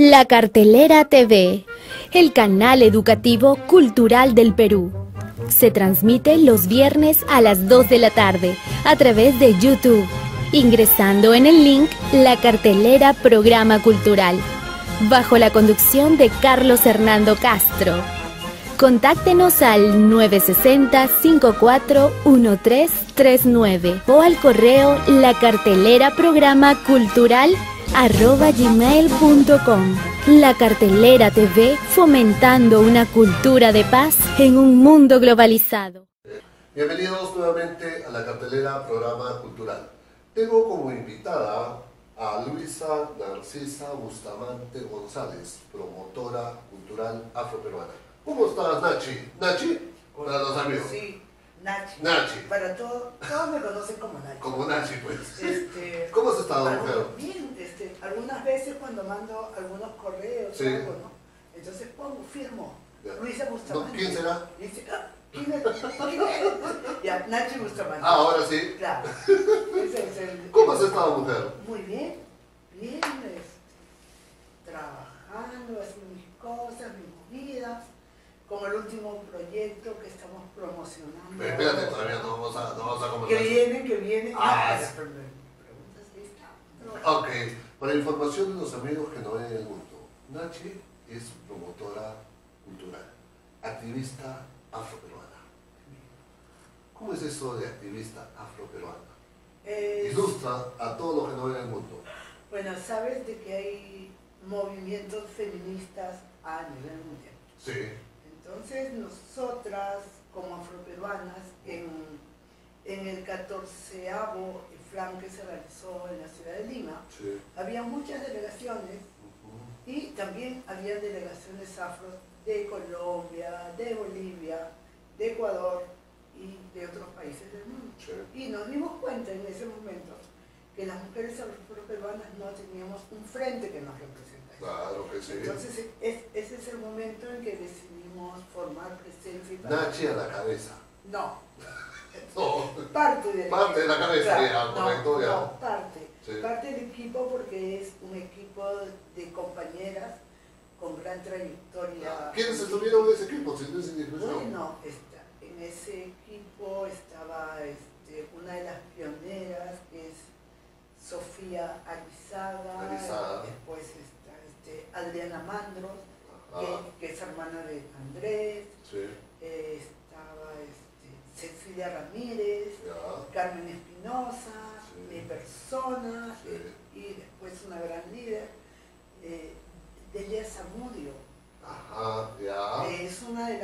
La Cartelera TV, el canal educativo cultural del Perú. Se transmite los viernes a las 2 de la tarde a través de YouTube, ingresando en el link La Cartelera Programa Cultural, bajo la conducción de Carlos Hernando Castro. Contáctenos al 960-541339 o al correo lacarteleraprogramacultural@gmail.com. La Cartelera TV, fomentando una cultura de paz en un mundo globalizado. Bienvenidos nuevamente a la Cartelera Programa Cultural. Tengo como invitada a Luisa Narcisa Bustamante González, promotora cultural afroperuana. ¿Cómo estás, Nachi? ¿Nachi? Para los amigos. Sí, Nachi. Nachi. Para todos me conocen como Nachi. Como Nachi, pues. ¿Cómo has estado, mujer? Bien, algunas veces cuando mando algunos correos sí. o algo, ¿no? Entonces firmo. Ya. Luisa Bustamante. No, ¿quién será? Dice, ¿quién es? Ya, Nachi Bustamante. Ah, ahora sí. Claro. ¿Cómo has estado, mujer? Muy bien, bien, trabajando, haciendo mis cosas, mis movidas, con el último proyecto que estamos promocionando. Pero espérate, todavía no vamos a conversar. Que viene. Ah, no, sí. preguntas lista. Ok, para información de los amigos que no ven en el mundo, Nachi es promotora cultural, activista afroperuana. ¿Cómo es eso de activista afroperuana? Ilustra a todos los que no ven en el mundo. Bueno, sabes de que hay movimientos feministas a nivel mundial. Sí. Entonces nosotras como afroperuanas en el 14º FLAM que se realizó en la ciudad de Lima, Sí. había muchas delegaciones y también había delegaciones afros de Colombia, de Bolivia, de Ecuador y de otros países del mundo. Sí. Y nos dimos cuenta en ese momento que las mujeres afroperuanas no teníamos un frente que nos representara. Claro que sí. Entonces ese es el momento en que decidimos formar presencia y Nachi a la cabeza. No. No. Parte de la cabeza, claro, ya, correcto, ya. No, parte. Sí. Parte del equipo porque es un equipo de compañeras con gran trayectoria. ¿Quiénes estuvieron en ese equipo? Si no es indiscreción. Bueno, en ese equipo estaba una de las pioneras, que es Sofía Arizaga. Después está Adriana Mandros, que es hermana de Andrés. Sí. Estaba Cecilia Ramírez, Ya. Carmen Espinosa, Sí. mi persona, Sí. y después una gran líder, Delia Zamudio. Ajá, ya. Es una de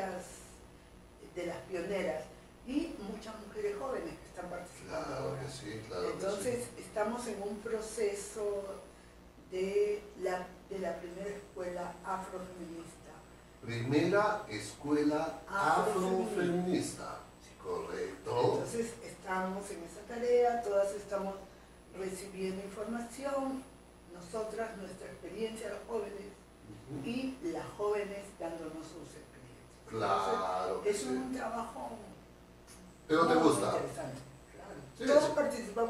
las pioneras, y muchas mujeres jóvenes que están participando. Claro ahora. que sí, claro. Entonces que sí. estamos en un proceso de la primera escuela afrofeminista. Primera escuela afrofeminista. Correcto. Entonces estamos en esa tarea, todas estamos recibiendo información, nosotras, nuestra experiencia, los jóvenes, y las jóvenes dándonos sus experiencias. Claro. Entonces, es un trabajo ¿Pero te muy gusta? interesante. Claro. Sí, Todos sí. participamos.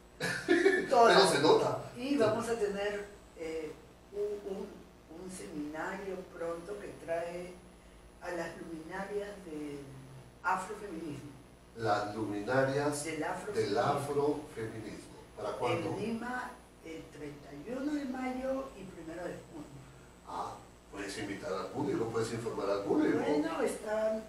Pero se nota. Y vamos a tener un seminario pronto que trae a las luminarias del afrofeminismo. Las luminarias Del afrofeminismo. ¿Para cuándo? En Lima, el 31 de mayo y 1 de junio. Ah, puedes invitar al público, puedes informar al público. Bueno, están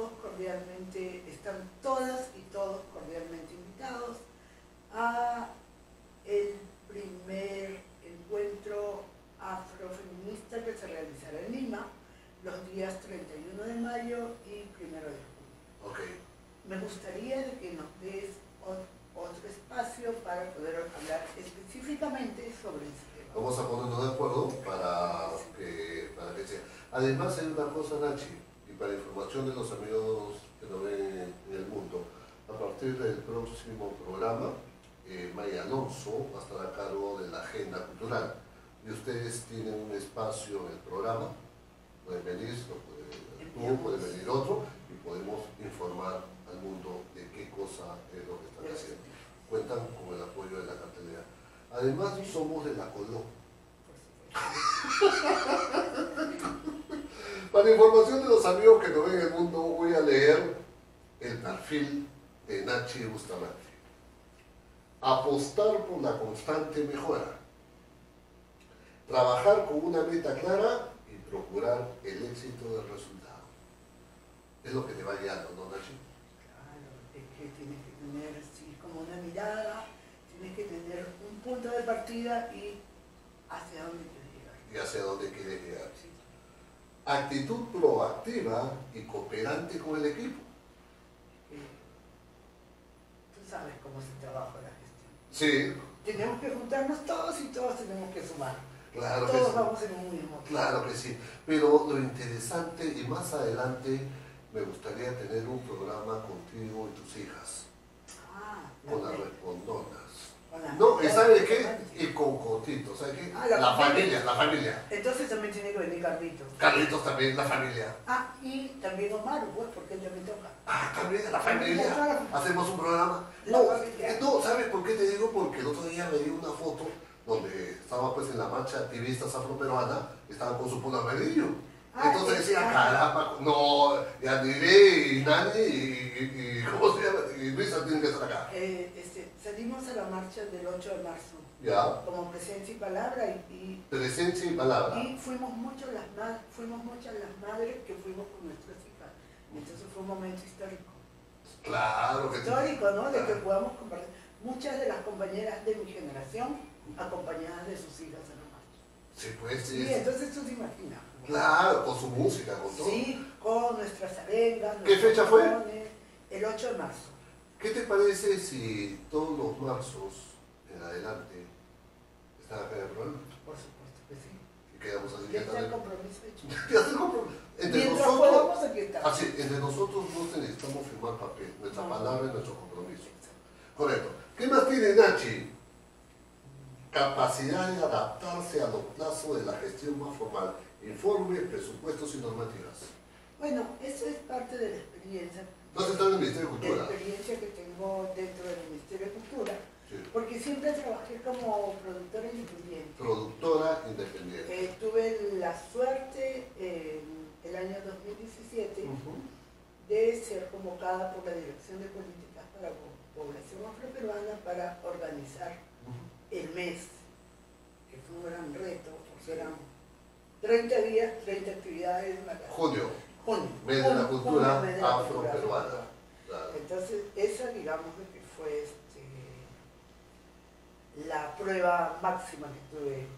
todas y todos cordialmente invitados a el primer encuentro afrofeminista que se realizará en Lima los días 31 de mayo y 1 de junio. Ok. Me gustaría de que nos des otro espacio para poder hablar específicamente sobre ese tema. Vamos a ponernos de acuerdo para que sea. Además hay una cosa, Nachi, y para información de los amigos que nos ven en el mundo, a partir del próximo programa, Maya Alonso va a estar a cargo de la agenda cultural. Y ustedes tienen un espacio en el programa, pueden venir, pueden venir otro, y podemos informar al mundo de qué cosa es lo que están haciendo. Cuentan con el apoyo de la cartelera. Además, somos de la Colón. Para información de los amigos que nos ven en el mundo, voy a leer el perfil de Nachi Bustamante. Apostar por la constante mejora. Trabajar con una meta clara y procurar el éxito del resultado. Es lo que te va guiando, ¿no, Nachi? Claro, es que tienes que tener, sí, como una mirada, tienes que tener un punto de partida y hacia dónde quieres llegar. Y hacia dónde quieres llegar. Sí. Actitud proactiva y cooperante con el equipo. Tú sabes cómo se trabaja la gestión. Sí. Tenemos que juntarnos todos y todos tenemos que sumar. Claro que Todos sí. vamos en un mismo. Claro que sí. Pero lo interesante, y más adelante, me gustaría tener un programa contigo y tus hijas. Con las respondonas. No, ¿y sabes qué? Y con Cotito, ¿sabes qué? La familia. Entonces también tiene que venir Carlitos. Carlitos también, la familia. Y también Omar, pues, porque él también toca. También la familia. Hacemos un programa. No, ¿sabes por qué te digo? Porque el otro día me di una foto donde estaba pues en la marcha activistas afroperuana, estaban con su polo amarillo. Entonces decía, caramba, no, Yandiré y Nani y ¿cómo se llama? Y Luisa tienen que estar acá. Salimos a la marcha del 8 de marzo. Ya. Como presencia y palabra Presencia y palabra. Y fuimos muchas las madres que fuimos con nuestras hijas. Entonces fue un momento histórico. Claro que histórico, ¿no? De que podamos compartir. Muchas de las compañeras de mi generación acompañadas de sus hijas a la marcha. Sí, pues sí. Sí, entonces tú te imaginas. Claro, con su música, con todo. Sí, con nuestras arengas. ¿Qué fecha fue? El 8 de marzo. ¿Qué te parece si todos los marzos en adelante están acá en el programa? Por supuesto que sí. Y quedamos así. Ya está el compromiso hecho. Ya está el compromiso. Mientras podamos, aquí estamos. Así, entre nosotros no necesitamos firmar papel. Nuestra palabra es nuestro compromiso. Correcto. ¿Qué más tiene Nachi? Capacidad de adaptarse a los plazos de la gestión más formal. Informes, presupuestos y normativas. Bueno, eso es parte de la experiencia. ¿No has estado en el Ministerio de Cultura? La experiencia que tengo dentro del Ministerio de Cultura. Sí. Porque siempre trabajé como productora independiente. Productora independiente. Tuve la suerte el año 2017 de ser convocada por la Dirección de Políticas para Población Afroperuana para organizar el mes, que fue un gran reto, porque eran 30 días, 30 actividades. Junio. Mes de la cultura afroperuana. Claro. Entonces, esa digamos que fue la prueba máxima que tuve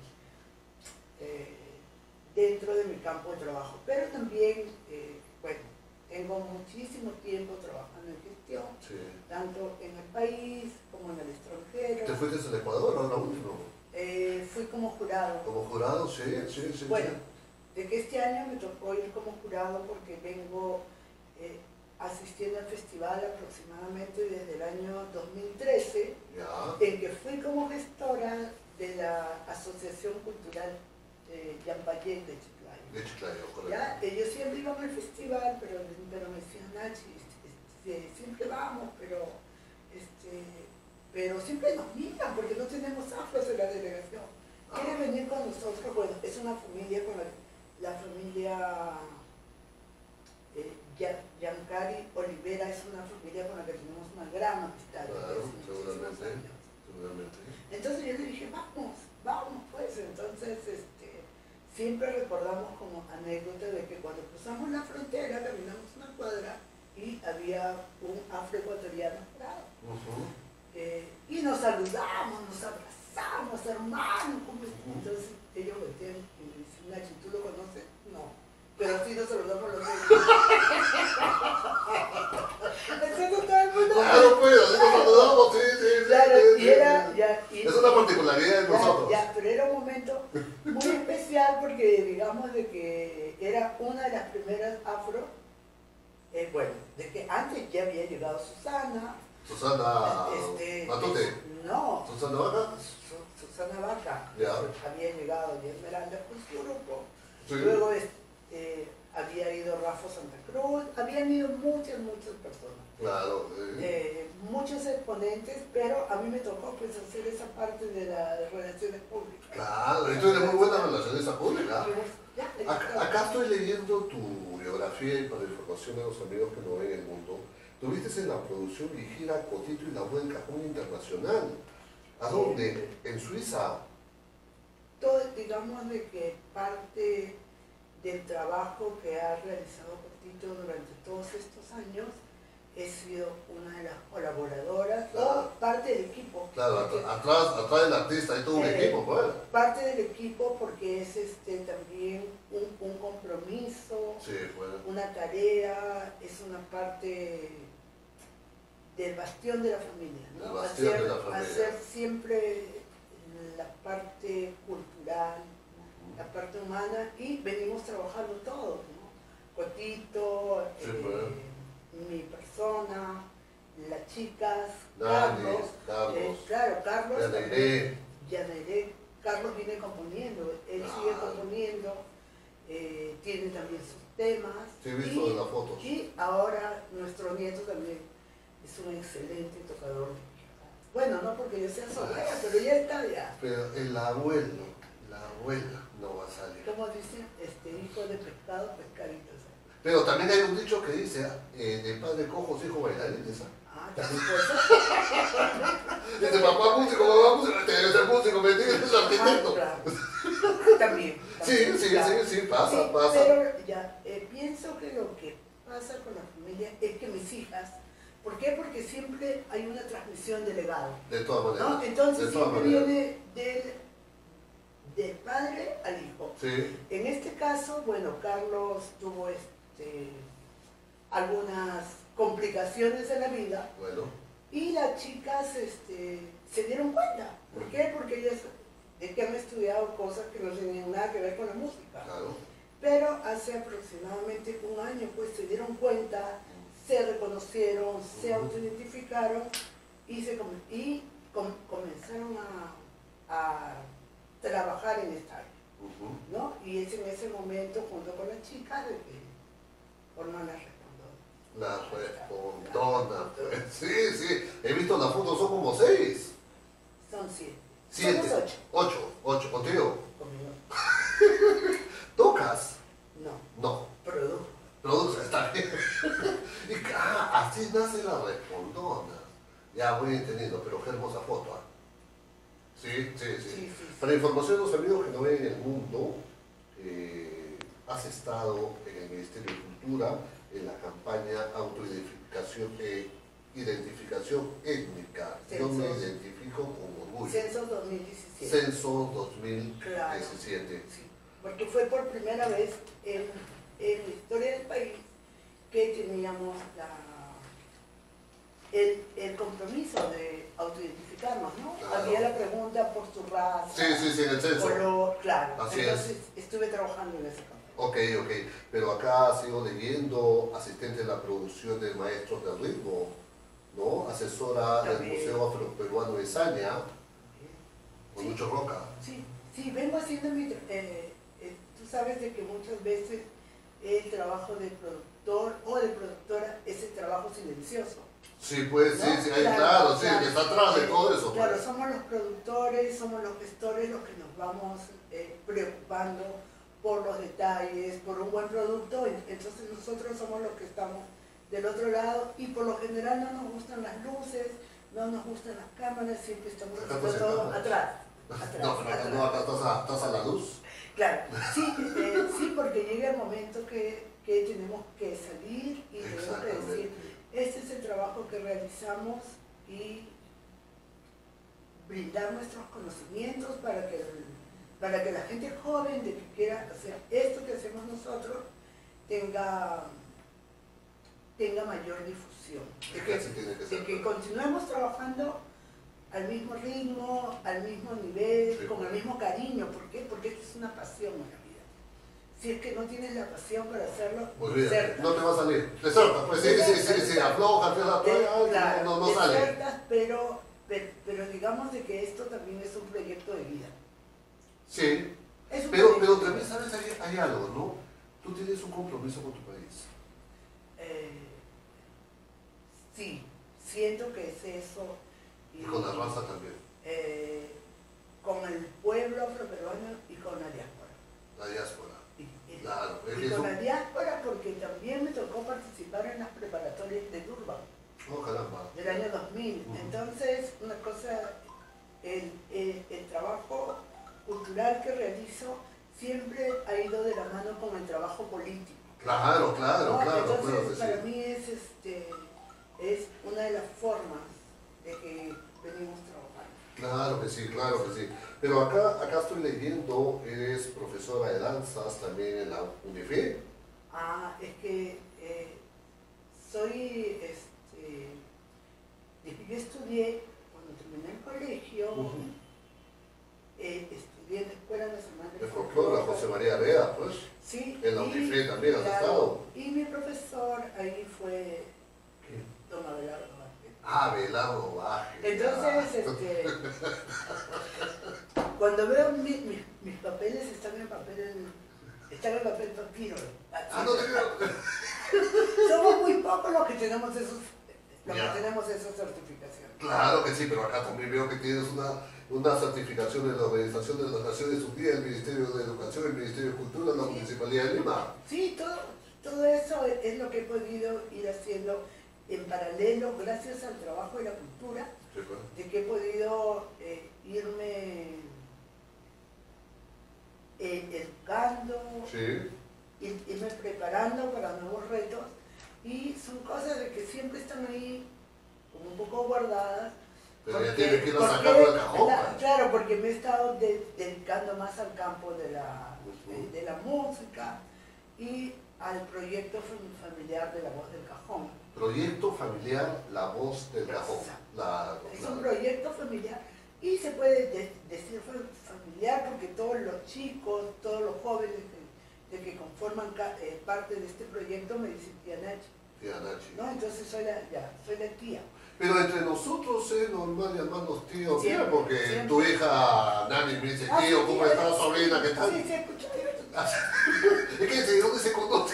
dentro de mi campo de trabajo. Pero también, bueno, tengo muchísimo tiempo trabajando en gestión, sí. Tanto en el país como en el extranjero. ¿Te fuiste al Ecuador o a la última? Fui como jurado. ¿Como jurado? Sí, sí, sí. Bueno, de que este año me tocó ir como jurado porque vengo asistiendo al festival aproximadamente desde el año 2013, en que fui como gestora de la Asociación Cultural Yampayén de Chiclayo. De Chiclayo, correcto. ¿Ya? Ellos siempre iban al festival, pero me decían, Nachi, siempre vamos, pero siempre nos miran porque no tenemos afros en la delegación. ¿Quiere venir con nosotros? Bueno, es una familia con la familia Yancari Olivera, es una familia con la que tenemos una gran amistad. Claro, seguramente. Entonces yo le dije, vamos pues. Entonces siempre recordamos como anécdota de que cuando cruzamos la frontera caminamos una cuadra y había un afroecuatoriano parado. Y nos saludamos, nos abrazamos, hermanos. Entonces ellos voltean y me dicen, Nachi, ¿tú lo conoces? No. Pero sí nos saludamos los dos. Entonces todo el mundo... Claro, pues, así nos saludamos, sí. Claro, es una particularidad de nosotros. Pero era un momento muy especial porque digamos de que era una de las primeras afro, bueno, de que antes ya había llegado Susana. Susana Matute. No. ¿Susana Vaca? Susana Vaca. Ya. Había llegado y Esmeralda con su grupo. Sí. Luego había ido Rafa Santa Cruz. Habían ido muchas personas. Claro. Muchos ponentes, pero a mí me tocó pues hacer esa parte de las relaciones públicas. Claro, y tú eres muy buena en relaciones públicas. Ya, Acá estoy leyendo tu biografía y para información de los amigos que no ven el mundo. Tuviste en la producción Vigila, Cotito y La Buen Cajón Internacional. ¿A dónde? ¿En Suiza? Todo, digamos, de que parte del trabajo que ha realizado Cotito durante todos estos años, he sido una de las colaboradoras, claro, o parte del equipo. Claro, atrás del artista hay todo un equipo, pues. Parte del equipo porque es también un compromiso, sí, pues, una tarea, es una parte del bastión de la familia, ¿no? El bastión de la familia. Hacer siempre la parte cultural, la parte humana, y venimos trabajando todos, ¿no? Cotito, sí, pues, mi persona, las chicas, Dani, Carlos, claro, Carlos, Yanere, Carlos viene componiendo, él sigue componiendo, tiene también sus temas. Sí, he visto de las fotos. Y ahora nuestro nieto también es un excelente tocador. Bueno, no porque yo sea soltera, pero ya está ya. Pero el abuelo, la abuela no va a salir. Como dicen, hijo de pescado, pescadito. Pero también hay un dicho que dice, de padre cojos, hijo bailarines. Ah, también puede ser. Dice, papá músico, mamá músico, te debe ser músico, me tienes arquitecto. Claro. También. Sí, pasa. Pero ya, pienso que lo que pasa con la familia es que mis hijas, ¿por qué? Porque siempre hay una transmisión de legado. De todas maneras. ¿No? Entonces siempre viene del padre al hijo. Sí. En este caso, bueno, Carlos tuvo algunas complicaciones en la vida. Bueno. Y las chicas se dieron cuenta. ¿Por qué? Porque ellas que han estudiado cosas que no tenían nada que ver con la música. Claro. Pero hace aproximadamente un año pues se dieron cuenta, se reconocieron, se autoidentificaron y, comenzaron a trabajar en esta área, ¿no? Y es en ese momento, junto con las chicas, de que forman las respondonas. Las respondonas, pues. Sí, he visto las fotos, son como 6. Son 7. 7. Somos 8, contigo. Conmigo. ¿Tocas? No. Produce, está bien. Y así nace la respondona. Ya voy entendiendo, pero qué hermosa foto. Sí. Para información de los amigos que no ven en el mundo, has estado en el Ministerio de Cultura en la campaña Identificación Étnica. Yo me identifico con orgullo. Censo 2017. Censo 2017. Claro, sí, porque fue por primera vez en la historia del país que teníamos el compromiso de autoidentificarnos, ¿no? Claro. Había la pregunta por su raza. Sí, en el censo. Claro, así entonces estuve trabajando en ese campo. Ok, pero acá sigo leyendo, asistente de la producción de Maestros del Ritmo, ¿no? Asesora del Museo Afroperuano de Zaña, con mucho roca. Sí, vengo haciendo tú sabes de que muchas veces el trabajo del productor o de productora es el trabajo silencioso. Sí, pues, ¿no? sí, claro, que está atrás de todo eso. Claro, pues. somos los productores, somos los gestores los que nos vamos preocupando por los detalles, por un buen producto, entonces nosotros somos los que estamos del otro lado y por lo general no nos gustan las luces, no nos gustan las cámaras, siempre estamos haciendo todo atrás. No, acá estás a la luz. Claro, sí, porque llega el momento que tenemos que salir y tenemos que decir, este es el trabajo que realizamos y brindar nuestros conocimientos para que la gente joven de que quiera hacer esto que hacemos nosotros tenga mayor difusión, de que continuemos trabajando al mismo ritmo, al mismo nivel, con el mismo cariño. ¿Por qué? Porque esto es una pasión en la vida. Si es que no tienes la pasión para hacerlo, desertas. No te va a salir. Desertas, pues sí, afloja, no sale. Desertas, pero digamos de que esto también es un proyecto de vida. Sí, pero también sabes, hay algo, ¿no? Tú tienes un compromiso con tu país. siento que es eso. Y con la raza también. Con el pueblo afroperuano y con la diáspora. La diáspora. Claro. Y con la diáspora porque también me tocó participar en las preparatorias de Durban. Oh, caramba. Del año 2000. Entonces, una cosa, el trabajo cultural que realizo siempre ha ido de la mano con el trabajo político. Claro, claro, ¿no? claro. Entonces, claro para mí es una de las formas de que venimos trabajando. Claro que sí, claro que sí. Pero acá estoy leyendo, eres profesora de danzas también en la UNIFE. Es que soy, yo estudié, cuando terminé el colegio, estudié en la Escuela Nacional de Folclore, la José María Bea, pues. Sí. En la UNIFE también has estado. Y mi profesor ahí fue don Abelardo Vázquez. Abelardo Vázquez. Entonces, cuando veo mis papeles, están en papel papiro. No te creo. Somos muy pocos los que tenemos esas certificaciones. Claro que sí, pero acá también veo que tienes una certificación de la Organización de las Naciones Unidas, el Ministerio de Educación, el Ministerio de Cultura, la Municipalidad de Lima. Sí, todo eso es lo que he podido ir haciendo en paralelo, gracias al trabajo de la cultura, Sí, pues. de que he podido irme educando, Sí. irme preparando para nuevos retos, y son cosas de que siempre están ahí como un poco guardadas. Pero ya tienes que ir a sacarlo del cajón. Claro, porque me he estado dedicando más al campo de la música y al proyecto familiar de La Voz del Cajón. Proyecto familiar La Voz del Cajón. Es un proyecto familiar y se puede decir familiar porque todos los chicos, todos los jóvenes que conforman parte de este proyecto me dicen tía Nachi. Tía Nachi. ¿No? Entonces soy la tía. Pero entre nosotros es normal llamarnos tío, Siempre, porque siempre. Tu hija Nani me dice, tío, ¿cómo estás, sobrina? ¿Qué tal? Sí, se escucha. Es que ¿de dónde se conoce?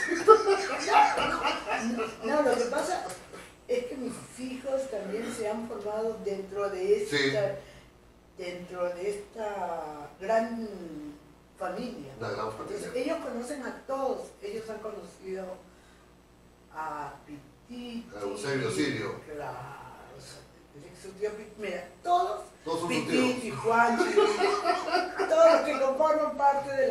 No, lo que pasa es que mis hijos también se han formado dentro de esta gran familia. Una gran familia. Entonces, ellos conocen a todos. Ellos han conocido a Pititi, A Eusebio Sirio. Claro, su tío mira, todos Todos son sus Pititi, Juanchi, todos los que conforman parte de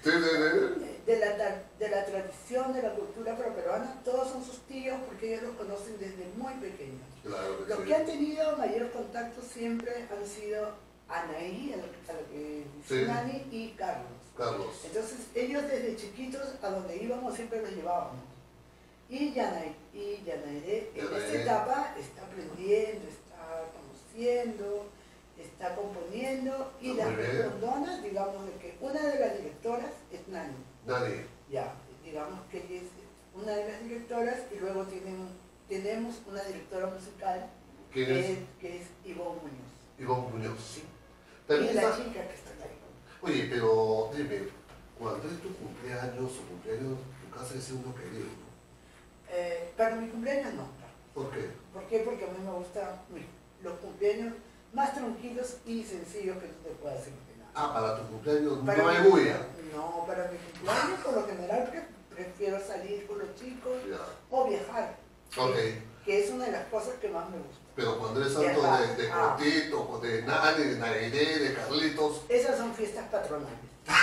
la tradición, de la cultura afroperuana, todos son sus tíos porque ellos los conocen desde muy pequeños. Claro que Los sí. que han tenido mayor contacto siempre han sido Anaí, a la que dice Sí. Nani, y Carlos. Entonces ellos desde chiquitos a donde íbamos siempre los llevábamos. Y Yanairé en esta etapa está aprendiendo, está conociendo, está componiendo, y las rondonas, digamos de que una de las directoras es Nani. Nani. Ya, digamos que ella es una de las directoras, y luego tenemos una directora musical que es Ivonne Muñoz. Ivonne Muñoz. Sí. También Y la está... chica que está ahí. Oye, pero dime, cuando es tu cumpleaños tu casa es uno querido, ¿no? Para mi cumpleaños no. ¿Por qué? ¿Por qué? Porque a mí me gustan los cumpleaños más tranquilos y sencillos que tú te puedas imaginar. Para tu cumpleaños Para no hay mi- bulla. No, para mi cumpleaños por lo general prefiero salir con los chicos Ya. o viajar. Ok. Que es una de las cosas que más me gusta. Pero cuando eres santo de Cortito, de Nani, de Nairé, de Carlitos... Esas son fiestas patronales.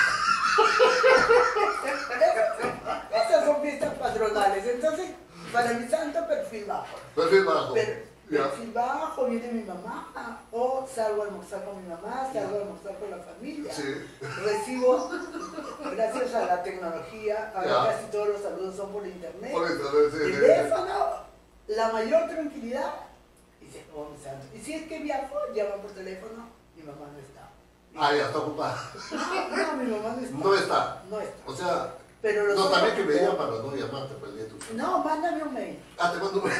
Esas son fiestas patronales. Entonces, para mi santo, perfil bajo. Perfil bajo. Perfil bajo, viene mi mamá, o salgo a almorzar con mi mamá, salgo a almorzar con la familia. Sí. Recibo, gracias a la tecnología, ahora Ya. casi todos los saludos son por internet. Por eso, sí. Teléfono, la mayor tranquilidad, y se acabó mi santo. Y si es que viajo, llaman por teléfono, mi mamá no está. Ya está ocupada. No, mi mamá no está. No está. No está. O sea, Pero los no, otros también que me digan cumpleaños- para no llamarte para el día de tu... No, mándame un mail. Te mando un mail.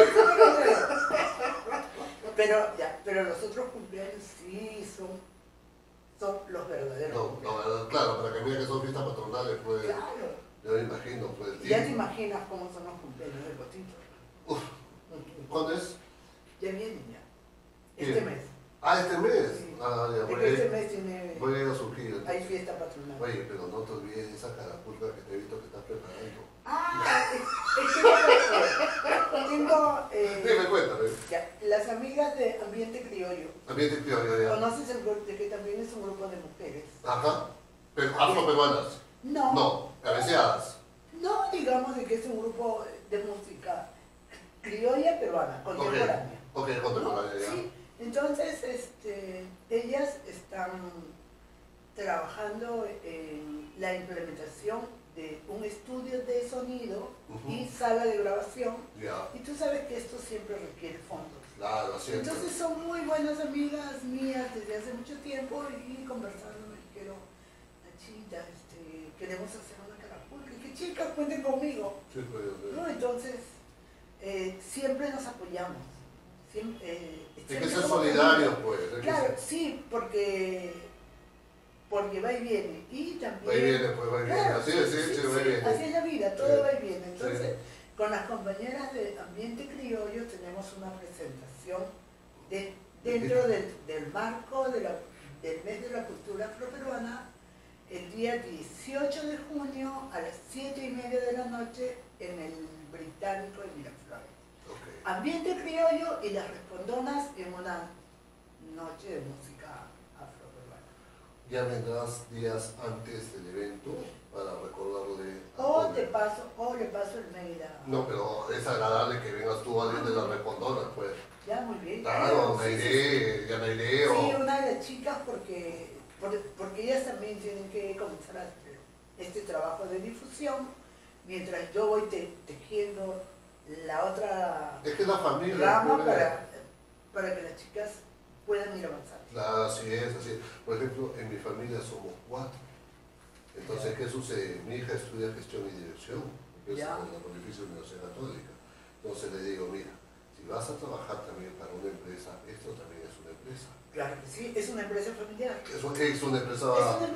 Pero los otros cumpleaños sí son los verdaderos No, cumpleaños. claro, para que me digan que son fiestas patronales, pues... Claro. Yo me imagino, pues... Ya te imaginas cómo son los cumpleaños de Cotito. Uf, ¿cuándo es? Ya viene ya. Este mes. Ah, este mes. Sí. Ah, ya, Porque este mes tiene... voy a ir a Surquillo. Hay fiesta patronal. Oye, pero no te olvides de esa carapulca que te he visto que estás preparando. Ah, es que tengo... Dime, cuéntame. Ya, las amigas de Ambiente Criollo. Ambiente criollo, ya. ¿Conoces el grupo de que también es un grupo de mujeres? Ajá. Pero afroperuanas. No. No, cabeceadas. No, digamos de que es un grupo de música criolla peruana, contemporánea. Ok, contemporánea, ya. Sí, entonces ellas están trabajando en la implementación de un estudio de sonido y sala de grabación. Ya. Y tú sabes que esto siempre requiere fondos. Claro, siempre. Entonces son muy buenas amigas mías desde hace mucho tiempo y conversando me dijeron, Nachita, queremos hacer una carapulca. Y que chicas, cuenten conmigo. Sí, pues, ¿No? Entonces, siempre nos apoyamos. Siempre, hay que ser solidarios, pues. Claro, sí, porque va y viene. Y también... Va y viene, pues va y viene. Claro, Así es, va y viene. así es la vida, todo Sí. va y viene. Entonces, Sí. con las compañeras de Ambiente Criollo tenemos una presentación dentro del marco del mes de la cultura afroperuana, el día 18 de junio a las 7:30 de la noche en el Británico de Miraflores. Okay. Ambiente Criollo y las Respondonas en una noche de música afroperuana. Ya vendrás días antes del evento para recordarle. Le paso el mail a... No, pero es agradable que vengas tú alguien de la Respondona, pues. Ya, muy bien. Claro, Sí, Nairé, ya Nairé o... sí, una de las chicas porque ellas también tienen que comenzar este trabajo de difusión, mientras yo voy tejiendo la otra Es que la familia... rama para que las chicas puedan ir avanzando. Claro, así es, así es. Por ejemplo, en mi familia somos 4. Entonces, ¿qué sucede? Mi hija estudia gestión y dirección, que es en la Pontificia Universidad Católica. Entonces le digo, mira, si vas a trabajar también para una empresa, esto también es una empresa. Claro que sí, es una empresa familiar. Es una empresa,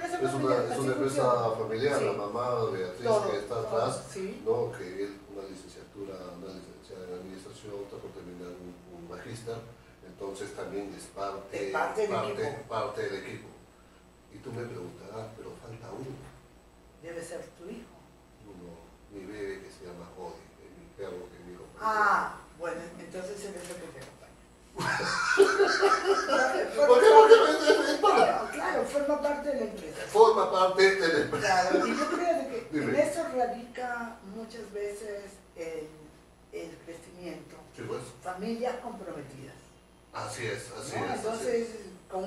familiar. Sí. La mamá Beatriz que está atrás, sí. ¿no? Que es una licenciada en administración, está por terminar un magíster, entonces también es parte del equipo. Y tú me preguntarás, pero falta uno. Debe ser tu hijo. Uno, mi bebé que se llama Jody, mi perro que es mi compañero. Ah, bueno, entonces él es lo que te acompaña. Claro, forma parte de la empresa. Forma parte de la empresa. Claro, y yo creo que en eso radica muchas veces el crecimiento. Sí, pues. Familias comprometidas. Así es, así ¿no? es. Entonces, con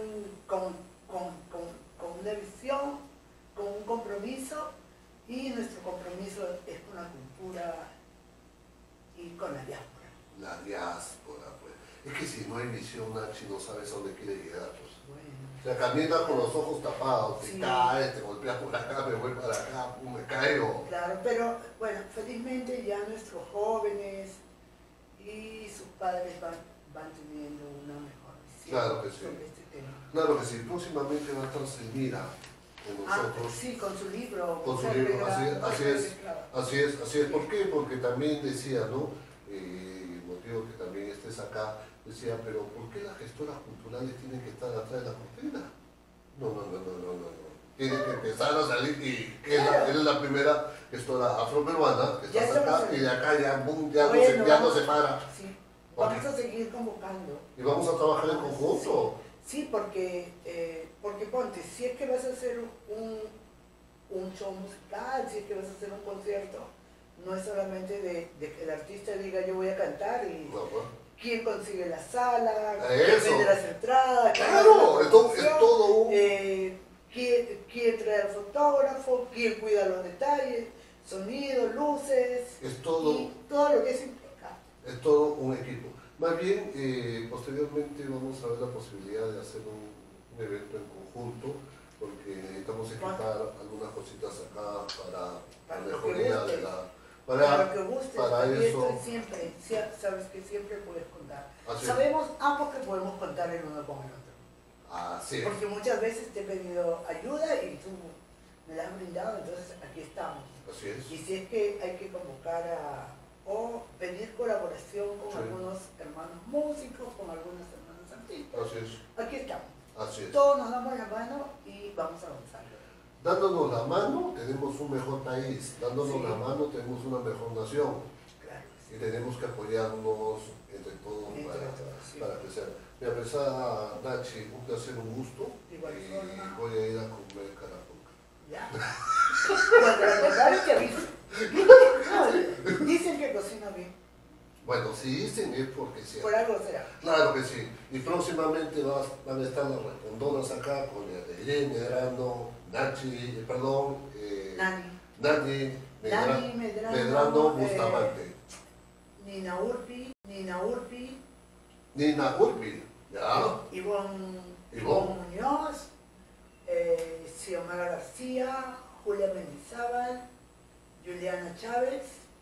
una visión, con un compromiso, y nuestro compromiso es con la cultura y con la diáspora. La diáspora, pues. Es que si no hay visión, Nachi, no sabes a dónde quiere llegar, pues. Bueno. O sea, caminas con los ojos tapados, te Sí. caes, te golpeas por acá, me voy para acá, me caigo. Claro, pero bueno, felizmente ya nuestros jóvenes y sus padres van teniendo una mejor visión Claro que sí. sobre este tema. Claro que sí, próximamente va a estar Selmira con nosotros. Sí, con su libro. Con su libro, así es. ¿Por qué? Porque también decía, ¿no? El motivo que también estés acá, decía, pero ¿por qué las gestoras culturales tienen que estar atrás de la cortina? No. Tienen que empezar a salir y eres la primera gestora afroperuana que estás acá y de acá ya, boom, ya no se para. Sí, vamos a seguir convocando. Y vamos a trabajar en conjunto. Sí, porque ponte, si es que vas a hacer un show musical, si es que vas a hacer un concierto, no es solamente de que el artista diga yo voy a cantar y quién consigue la sala, quién vende las entradas, claro, es todo un... quién trae al fotógrafo, quién cuida los detalles, sonido, luces, es todo, y todo lo que es importante. Es todo un equipo. Más bien, posteriormente vamos a ver la posibilidad de hacer un evento en conjunto, porque necesitamos equipar algunas cositas acá para mejoría de la... Para que guste, para eso. Estoy siempre, sabes que siempre puedes contar. Así Sabemos ambos que podemos contar el uno con el otro. Así es. Porque muchas veces te he pedido ayuda y tú me la has brindado, entonces aquí estamos. Así es. Y si es que hay que convocar o pedir colaboración con algunos hermanos músicos, con algunos hermanos artistas. Así es. Aquí estamos. Así es. Todos nos damos la mano y vamos a avanzar. Dándonos la mano tenemos un mejor país, dándonos la mano tenemos una mejor nación. Claro. Y tenemos que apoyarnos entre todos para crecer. Mi apreciada Nachi, un placer, un gusto. Igual y forma. voy a ir a comer carapunca. Ya. Cuando la prepare te aviso. No, dicen que cocina bien. Bueno, si dicen es porque sí. Por algo será. Claro que sí. Y próximamente van a estar las respondonas acá con Irene Medrano, Nachi, perdón, Nani Medrano Bustamante. Nina Urbi, Nina Urbi, ya. Ivonne Muñoz, Xiomara García, Julia Mendizábal, Juliana Chávez.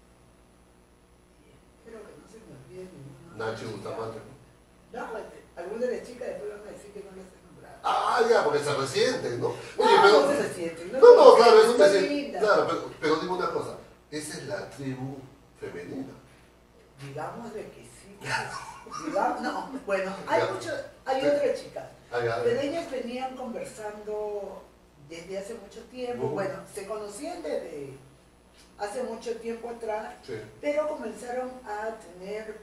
Espero que no se me olvide ninguna. Nachi Bustamante. No, algunas de las chicas después van a decir que no las he nombrado. Ah, ya, porque se resienten, ¿no? Oye, no se resienten. No, claro, eso me te claro, pero dime una cosa, esa es la tribu femenina. Digamos de que sí. No, bueno, hay otras chicas, pero ellas venían conversando desde hace mucho tiempo, bueno, se conocían desde hace mucho tiempo atrás, pero comenzaron a tener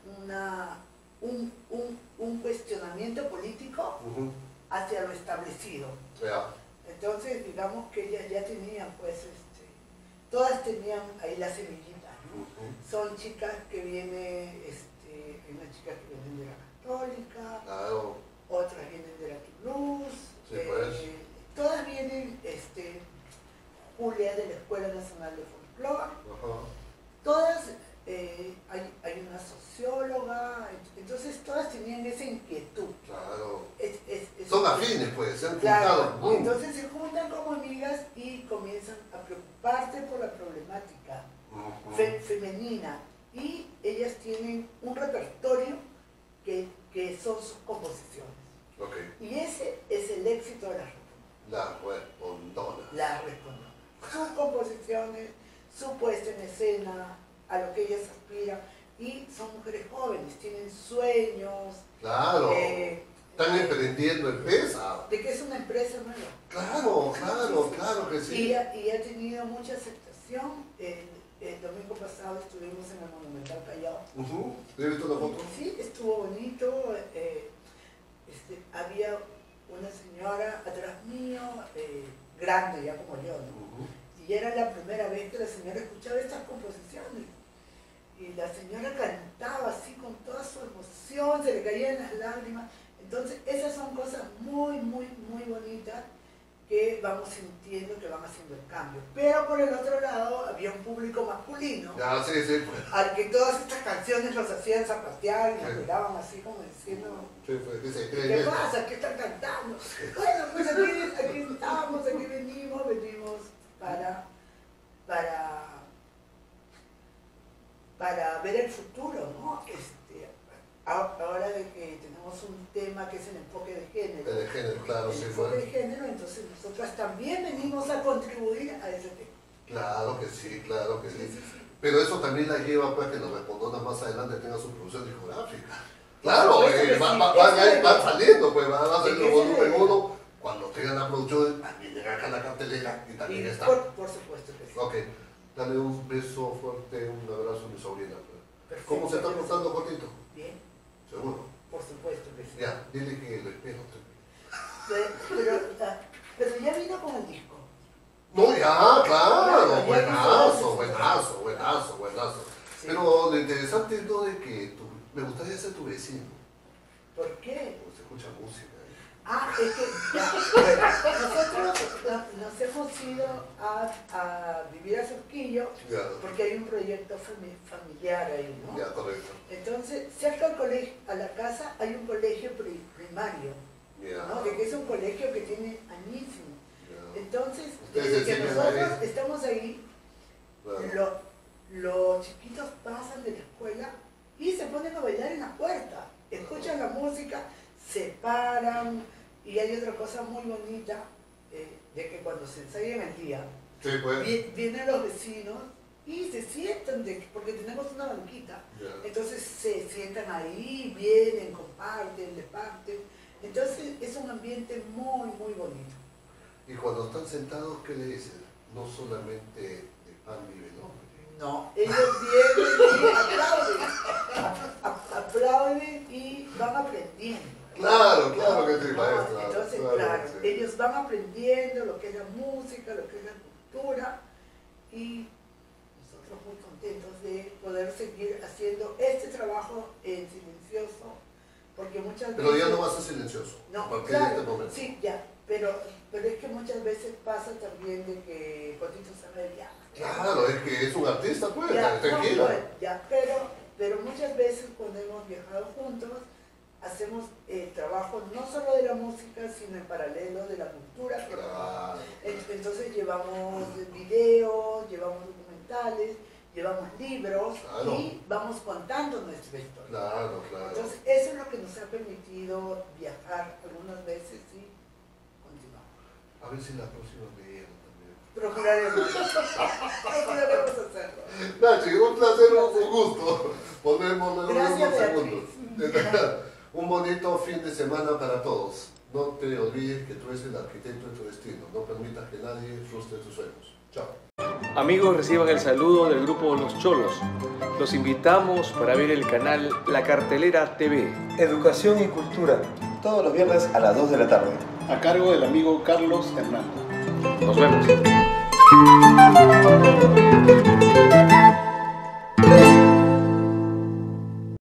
un cuestionamiento político hacia lo establecido. Entonces, digamos que ellas ya tenían, pues, todas tenían ahí la semillita, ¿no? Son chicas que vienen, hay unas chicas que vienen de la Católica, otras vienen de la Toulouse, todas vienen, Julia de la Escuela Nacional de Folclore, todas, hay una socióloga, entonces todas tenían esa inquietud. Claro. Son afines, pues, se han juntado. Claro. Entonces se juntan como amigas y comienzan a preocuparse por la problemática femenina. Y ellas tienen un repertorio que son sus composiciones. Y ese es el éxito de las respondonas. Las respondonas. Sus composiciones, su puesta en escena, a lo que ellas aspiran. Y son mujeres jóvenes, tienen sueños. Claro. Están emprendiendo empresa. De que es una empresa nueva. Claro que sí. Y ha tenido mucha aceptación. El domingo pasado estuvimos en el Monumental Callao. ¿Has visto la foto? Sí, estuvo bonito. Había una señora atrás mío, grande ya como yo, ¿no? Y era la primera vez que la señora escuchaba estas composiciones. Y la señora cantaba así con toda su emoción, se le caían las lágrimas. Entonces, esas son cosas muy, muy, muy bonitas que vamos sintiendo que van haciendo el cambio. Pero por el otro lado, había un público masculino al que todas estas canciones los hacían zapatear y los miraban así como diciendo ¿qué pasa? ¿Qué están cantando? Bueno, pues aquí estamos, aquí venimos para ver el futuro, ¿no? Ahora de que tenemos un tema que es el enfoque de género. De género, claro, el enfoque de género, entonces nosotras también venimos a contribuir a ese tema. Claro que sí. Pero eso también la lleva para que los respondonas más adelante tengan su producción discográfica. Claro, van saliendo, pues van a salir los volumen 1. Cuando tengan la producción, también llegan acá a la cartelera y también está. Por supuesto que sí. Ok, dale un beso fuerte, un abrazo a mi sobrina. Perfecto. ¿Cómo se está portando, Jorgito? Bien. ¿Seguro? Por supuesto que sí. Ya, dile que lo espero. Pero ya vino con el disco. No, ya, claro, Ya buenazo. Sí. Pero lo interesante es lo de que me gustaría ser tu vecino. ¿Por qué? Porque se escucha música. Es que ya, nosotros nos hemos ido a vivir a Surquillo porque hay un proyecto familiar ahí, ¿no? Ya, correcto. Entonces, cerca al colegio, a la casa, hay un colegio primario, ¿no? Que es un colegio que tiene añísimos. Entonces, desde que nosotros estamos ahí, los chiquitos pasan de la escuela y se ponen a bailar en la puerta, escuchan la música, se paran. Y hay otra cosa muy bonita, de que cuando se ensaya en el día, vienen los vecinos y se sientan, porque tenemos una banquita, Yeah. entonces se sientan ahí, vienen, comparten, departen. Entonces es un ambiente muy, muy bonito. Y cuando están sentados, ¿qué le dicen? No solamente de pan vive el hombre. No, ellos vienen y aplauden y van aprendiendo. Claro, claro que sí, maestra. Entonces, claro, sí. ellos van aprendiendo lo que es la música, lo que es la cultura, y nosotros muy contentos de poder seguir haciendo este trabajo en silencioso, porque muchas Pero veces... ya no va a ser silencioso, No, a partir claro, de este momento. sí, ya, pero es que muchas veces pasa también de que Potito sabe ya. Claro, es que es un artista, pues, Ya, tranquila. no, bueno, ya, pero muchas veces cuando hemos viajado juntos, hacemos el trabajo no solo de la música, sino en paralelo de la cultura. Claro. Entonces llevamos videos, llevamos documentales, llevamos libros, Claro. y vamos contando nuestra historia. Claro, claro. Entonces eso es lo que nos ha permitido viajar algunas veces y continuamos. A ver si la próxima me llegan también. Procuraremos hacerlo. Nachi, un placer, un gusto. Volvemos Gracias, unos segundos. Un bonito fin de semana para todos. No te olvides que tú eres el arquitecto de tu destino. No permitas que nadie frustre tus sueños. Chao. Amigos, reciban el saludo del grupo Los Cholos. Los invitamos para ver el canal La Cartelera TV. Educación y cultura, todos los viernes a las 2 de la tarde. A cargo del amigo Carlos Hernando. Nos vemos.